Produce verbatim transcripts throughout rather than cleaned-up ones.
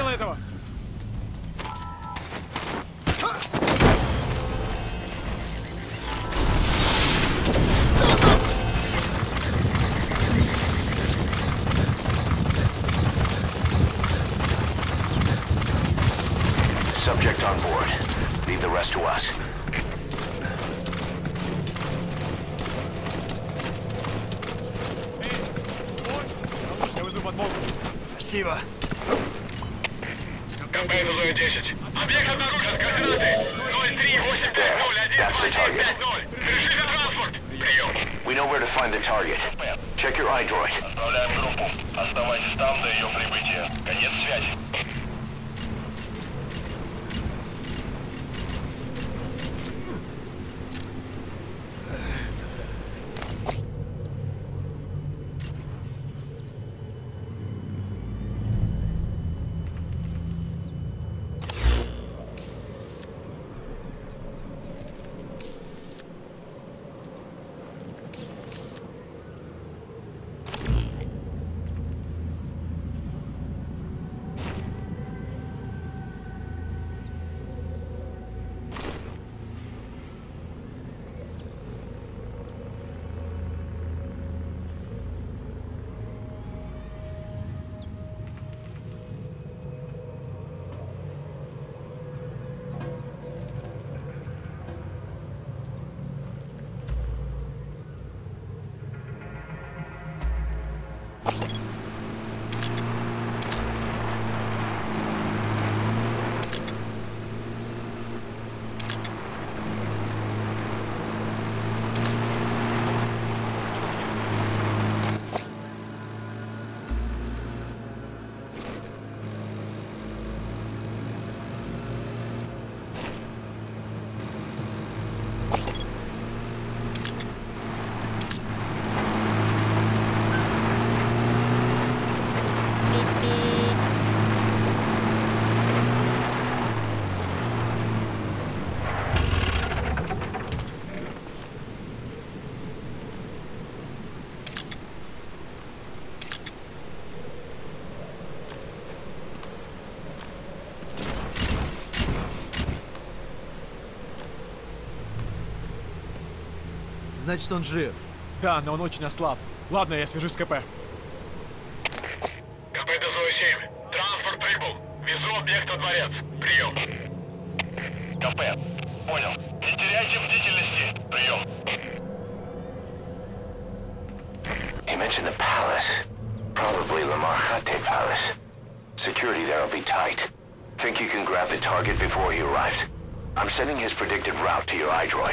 видел этого? Subject on board. Leave the rest to us. Я вызову подмогу. Спасибо. КП десять. Объект обнаружен. Координаты. ноль три восемь пять ноль один That's the target. пять ноль. Решили транспорт. Прием. We know where to find the target. Check your iDroid. Отправляем группу. Оставайтесь там до ее прибытия. Конец связи. Значит, он жив. Да, но он очень ослаб. Ладно, я свяжусь с КП. КП ДЗО семь. Транспорт прибыл. Везу объект во дворец. Прием. КП. Понял. Не теряйте бдительности. Прием. He mentioned the palace. Probably La Marjate Palace. Security there will be tight. Think you can grab the target before he arrives? I'm sending his predicted route to your iDroid.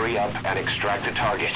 hurry up and extract the target.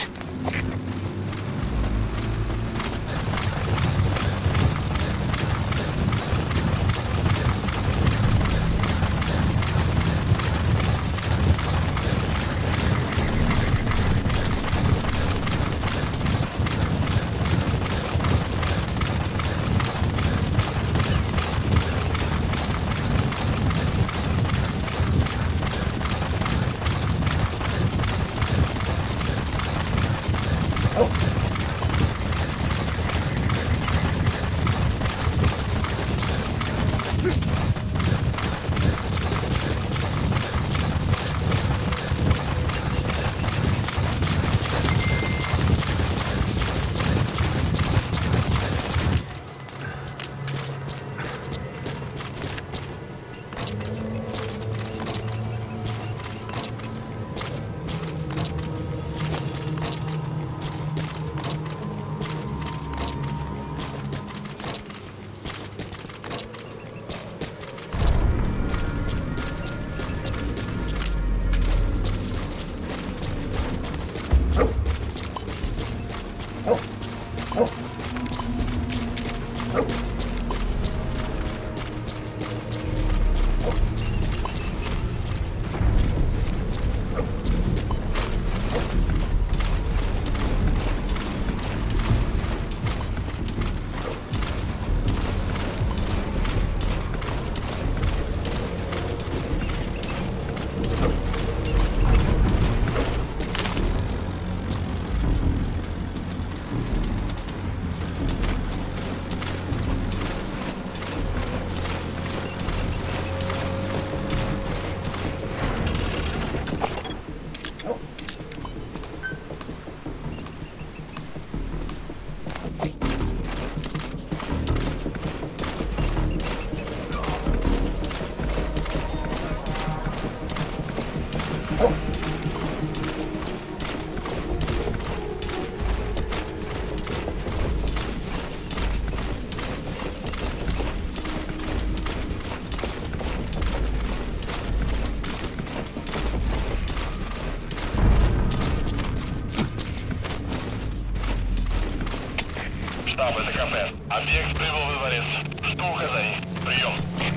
Штаб, это кафе. Объект прибыл во дворец. Жду указаний. Прием.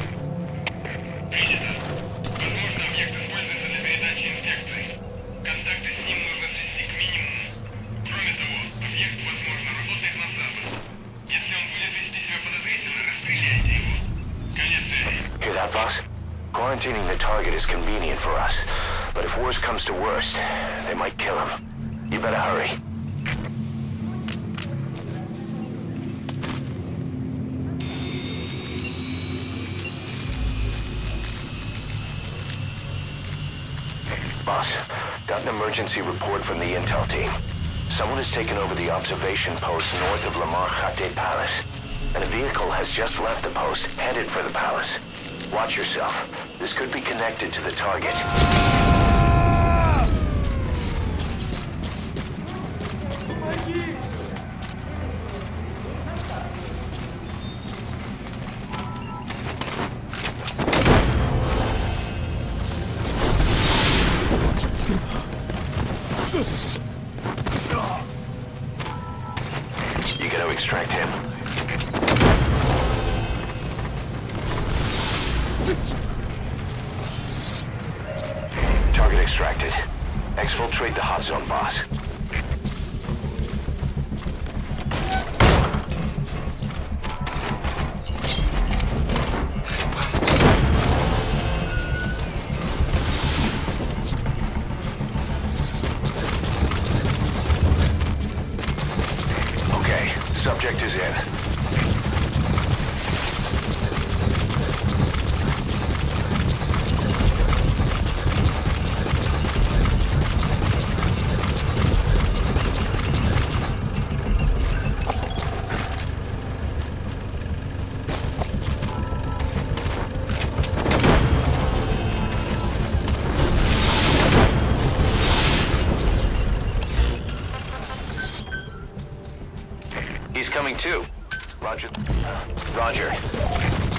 Принято. Возможно, объект используется для передачи инспекции. Контакты с ним нужно свести к минимуму. Кроме того, объект, возможно, работает на запад. Если он будет вести себя подозрительно, расстреляйте его. Конец связи. Hear that, boss? Quarantining the target is convenient for us, but if worse comes to worst, they might kill him. You better hurry. Boss, got an emergency report from the intel team. Someone has taken over the observation post north of Lamar Khatay Palace, and a vehicle has just left the post, headed for the palace. Watch yourself. This could be connected to the target. You gotta extract him. Target extracted. Exfiltrate the hot zone, boss. Okay, subject is in. He's coming too. Roger. Roger.